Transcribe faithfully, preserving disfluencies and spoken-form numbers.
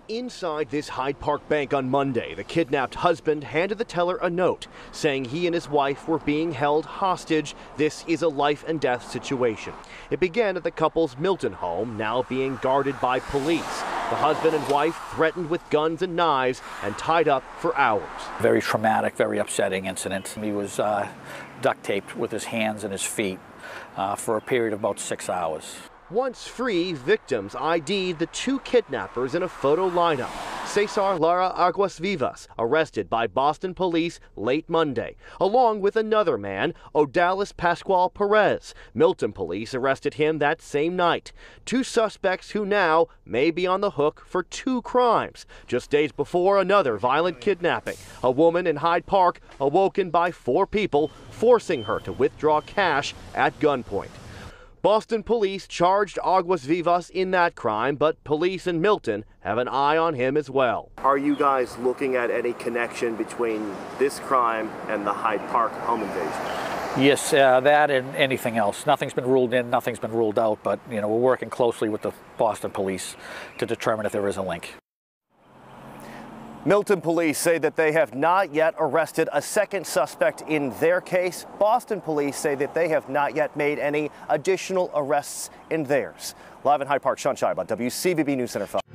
Inside this Hyde Park bank on Monday, the kidnapped husband handed the teller a note saying he and his wife were being held hostage. This is a life and death situation. It began at the couple's Milton home, now being guarded by police. The husband and wife threatened with guns and knives and tied up for hours. Very traumatic, very upsetting incident. He was uh, duct taped with his hands and his feet uh, for a period of about six hours. Once free, victims I D'd the two kidnappers in a photo lineup. Cesar Lara Aguas Vivas, arrested by Boston police late Monday, along with another man, Odalis Pascual Perez. Milton police arrested him that same night. Two suspects who now may be on the hook for two crimes. Just days before, another violent kidnapping. A woman in Hyde Park awoken by four people, forcing her to withdraw cash at gunpoint. Boston police charged Aguas Vivas in that crime, but police in Milton have an eye on him as well. Are you guys looking at any connection between this crime and the Hyde Park home invasion? Yes, uh, that and anything else. Nothing's been ruled in, nothing's been ruled out, but you know, we're working closely with the Boston police to determine if there is a link. Milton police say that they have not yet arrested a second suspect in their case. Boston police say that they have not yet made any additional arrests in theirs. Live in Hyde Park, Sean Scheib on W C V B News Center five.